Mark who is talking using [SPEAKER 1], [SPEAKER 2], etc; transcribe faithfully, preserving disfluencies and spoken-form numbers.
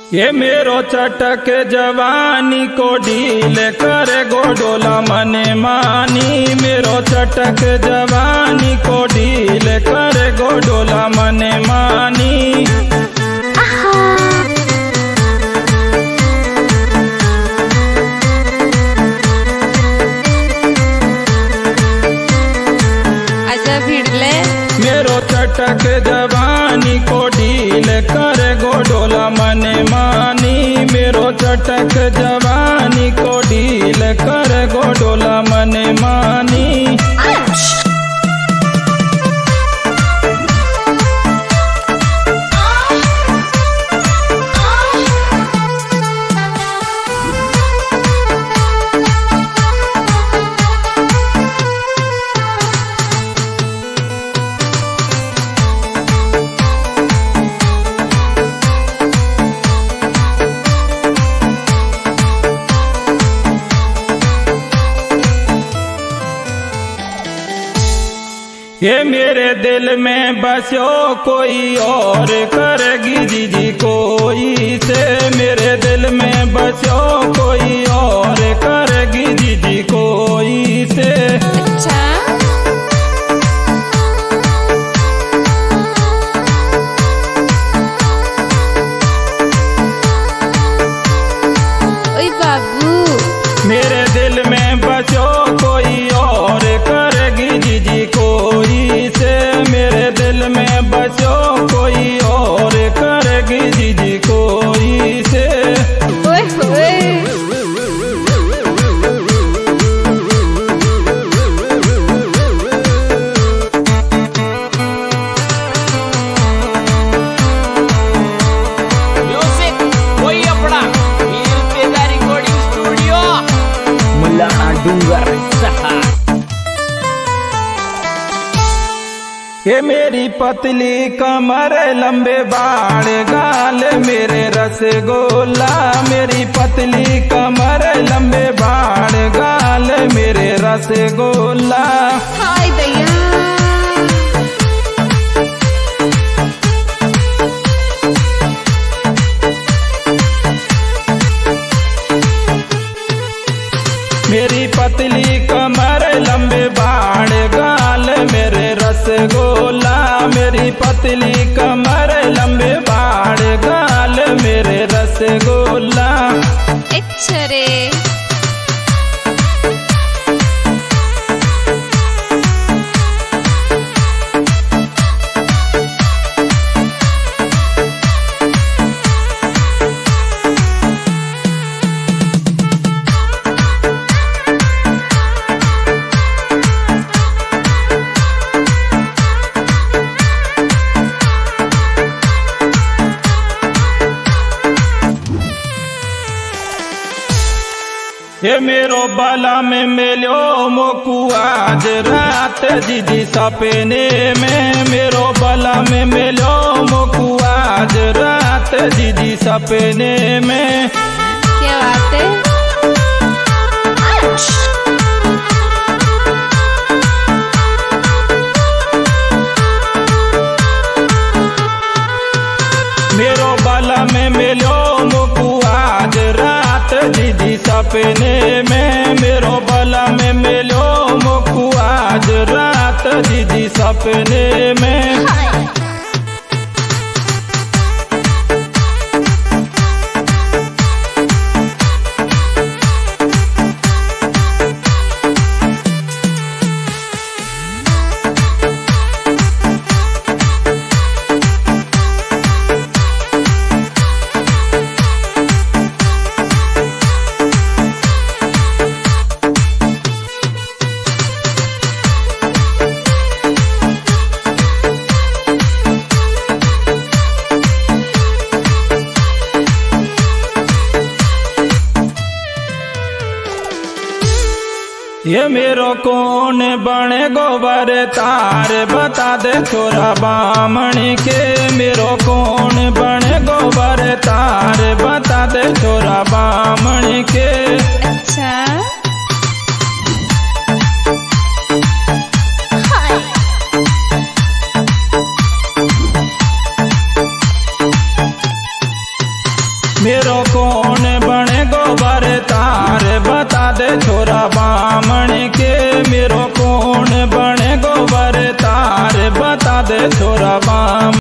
[SPEAKER 1] ये मेरो चटक जवानी को ढील करे गोडोला मने मानी। मेरो चटक जवानी को ढील करे गोडोला मने मानी। मेरो चटक जवानी को ढील करे गोडोला मने मानी। मेरो चटक जवानी को ढील करे गोडोला मने मानी। ये मेरे दिल में बसो कोई और करेगी जीजी कोई से। मेरे दिल में बसो कोई और करेगी जीजी कोई से।
[SPEAKER 2] अच्छा ओए बाबू,
[SPEAKER 1] मेरे दिल में बसो कोई और करेगी जीजी कोई से। मेरे दिल में बसो कोई और करेगी जीजी कोई से।
[SPEAKER 2] ओए ओए
[SPEAKER 3] म्यूजिक कोई अपना वीर पेदा रिकॉर्डिंग स्टूडियो मुल्ला डूंगर सहा।
[SPEAKER 1] ये मेरी पतली कमर लंबे बाल गाल मेरे रसगोला। मेरी पतली कमर लंबे बाल गाल मेरे रसगोला।
[SPEAKER 2] हाय दैया
[SPEAKER 1] मेरी पतली कमर लंबे बाल गाल मेरे रसगोला। मेरी पतली कमर लंबे बाल गाल मेरे रसगोला।
[SPEAKER 2] अच्छा रे ये मेरो बाला में मिलो मोकू आज रात जीजी सपने में। मेरो बाला में मिलो मोकू आज रात जीजी सपने में। क्या बात है।
[SPEAKER 1] मेरो बाला में मिलो मोकू आज रात जीजी सपने में। मेरो बाला में मिलो मोकू आज रात जीजी सपने में। ये मेरो कौन बने गोबर तार बता दे छोरा बामणी के। मेरो कौन बने गोबर तार बता दे छोरा बामणी के।
[SPEAKER 2] अच्छा
[SPEAKER 1] मेरो कौन बने गोबर तार बता दे छोरा बामण के। मेरो कौन बने गोबर तार बता दे छोरा बामण।